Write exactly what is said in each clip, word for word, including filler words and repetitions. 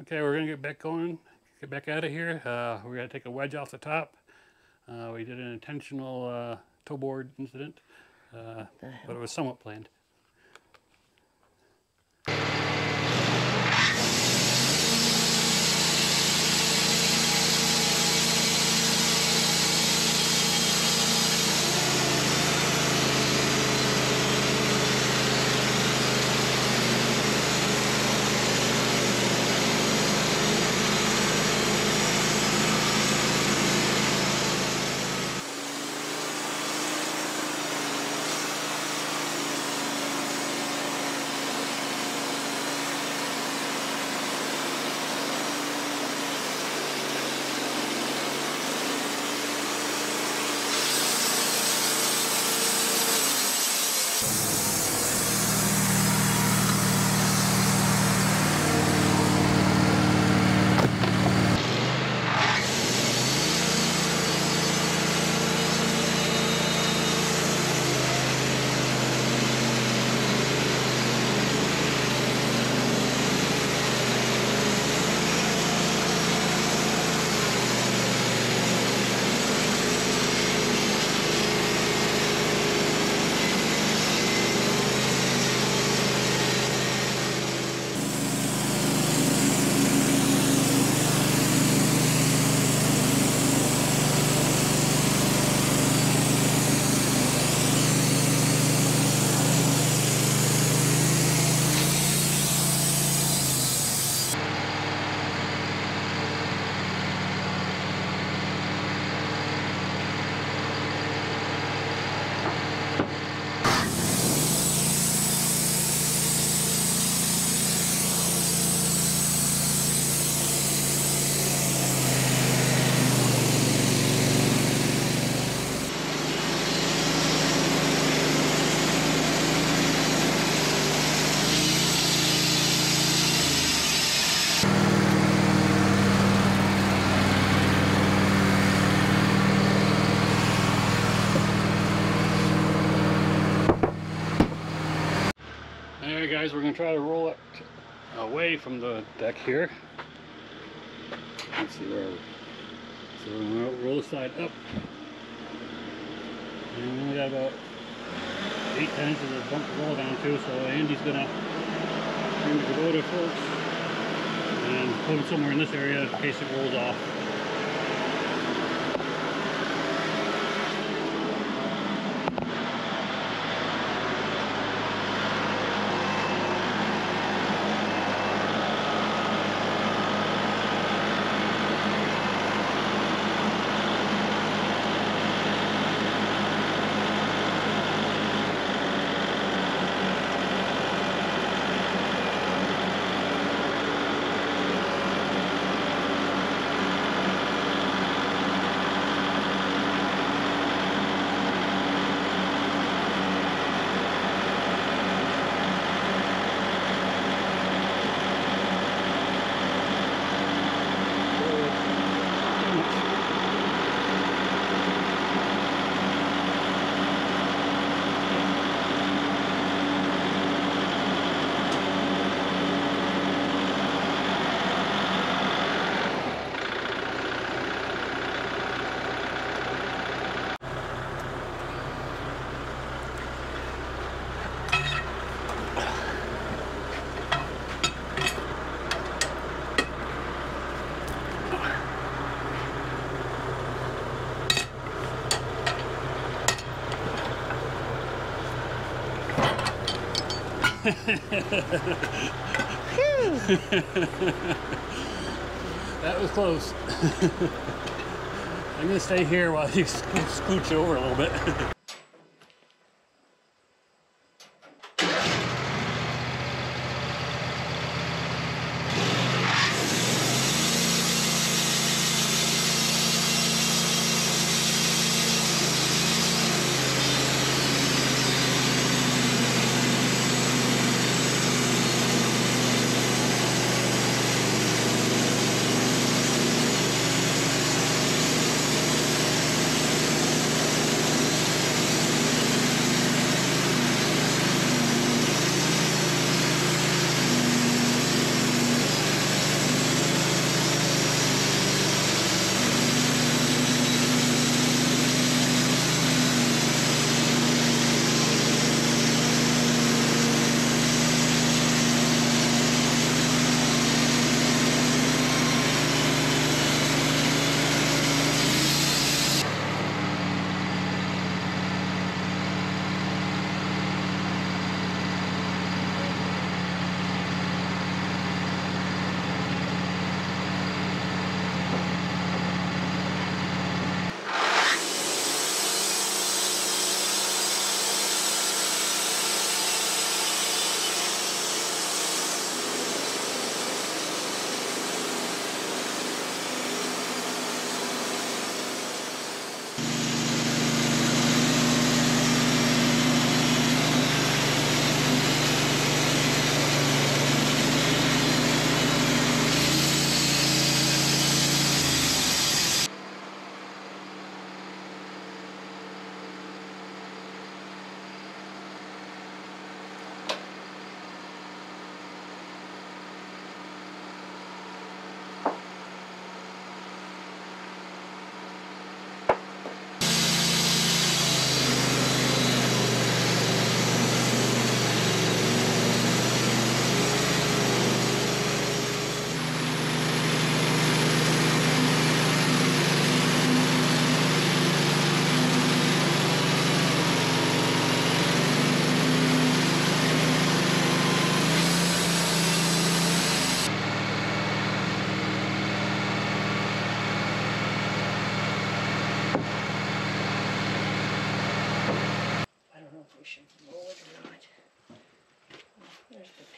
Okay, we're gonna get back going, get back out of here. Uh, we're gonna take a wedge off the top. Uh, we did an intentional uh, toe board incident, uh, but it was somewhat planned. Alright guys, we're going to try to roll it away from the deck here. Let's see where we're... So we're going to roll the side up. And we only got about eight, ten inches of bump to roll down to, so Andy's going to bring the Kubota forks and put it somewhere in this area in case it rolls off. That was close. I'm going to stay here while you scooch over a little bit.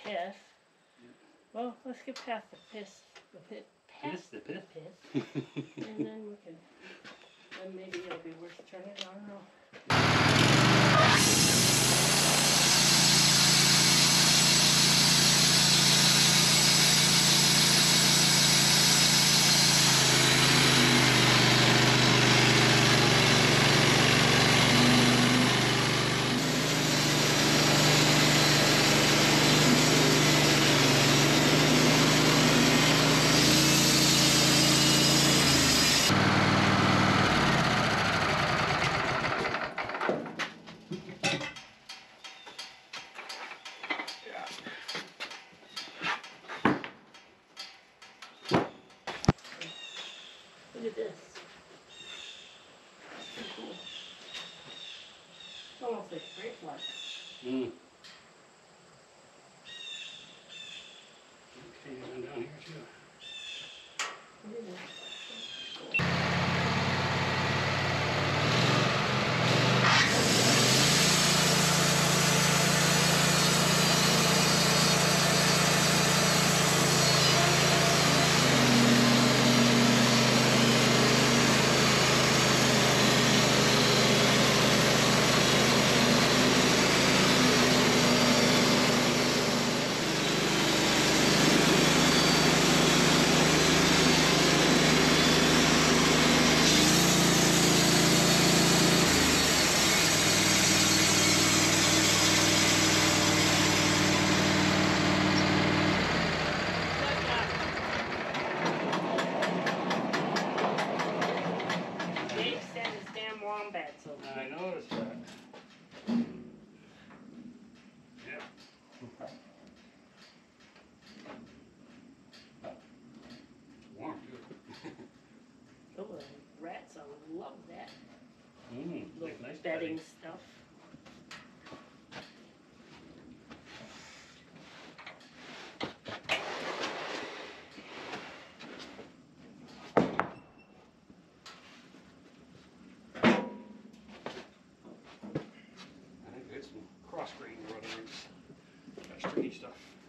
piss. Well, let's get past the piss. The pit. Past the piss? The piss. And then we can, then maybe it'll be worth turning. I don't know. Look at this. It's cool. It's almost like brake light. Mm. Okay, and down here too. Look at this. Wombats over I noticed that. Yeah. Warm too. Oh, the rats, I love that. Mmm, Little nice bedding bedding. stuff. Cross-grain or whatever. That stringy stuff.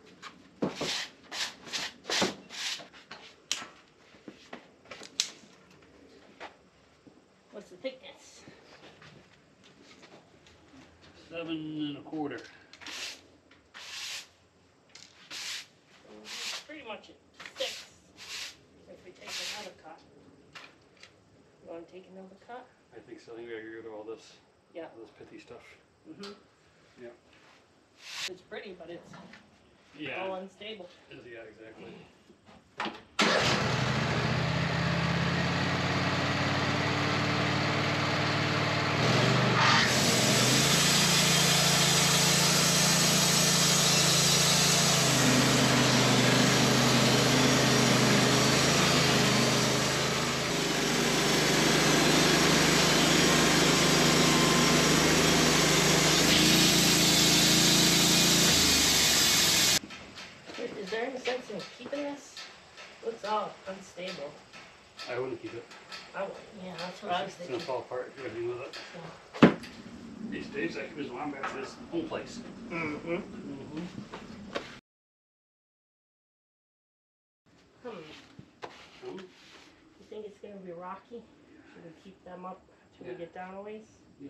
What's the thickness? Seven and a quarter. Pretty much at six. If we take another cut. You want to take another cut? I think so. I think we gotta get rid of all this. Yeah. All this pithy stuff. Mm-hmm. Yeah. It's pretty, but it's Yeah. all unstable. Yeah, exactly. Is there any sense in keeping this? Looks all unstable. I wouldn't keep it. I would, yeah, that's what I was It's thinking. gonna fall apart if you do anything with it. So. These days, I can just wombat to this home place. Mm-hmm. Mm-hmm. Hmm. Hmm? You think it's gonna be rocky? Should we keep them up till Yeah. we get down a ways? Yeah.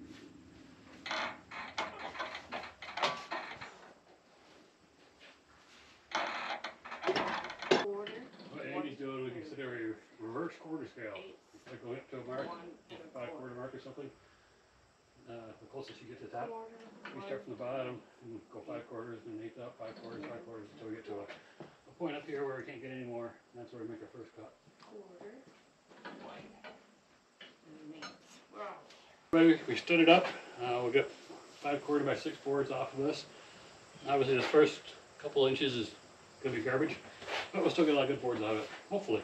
Quarter. What Andy's doing, we consider a reverse quarter scale. Eight. Like going up to a mark, One and a five quarter. quarter mark or something. Uh, the closest you get to the top. Quarter, We one, start from the bottom and go five quarters, then eighth up, five quarters, five quarters, until we get to a, a point up here where we can't get any more. And that's where we make our first cut. quarter, one, and an eighth. We're on. Right, we stood it up. Uh, we'll get five quarter by six boards off of this. Obviously, the first couple inches is gonna be garbage, but we'll still get a lot of good boards out of it, hopefully.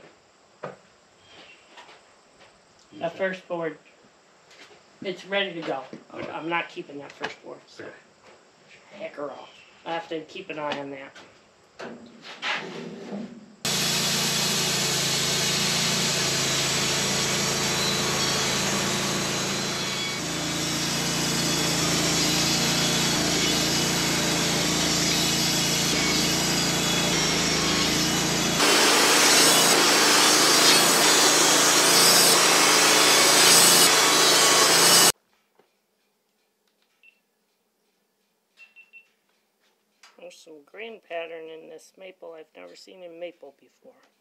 That first board, it's ready to go. Okay. I'm not keeping that first board, so Okay. heck her off. I have to keep an eye on that. There's some grain pattern in this maple I've never seen in maple before.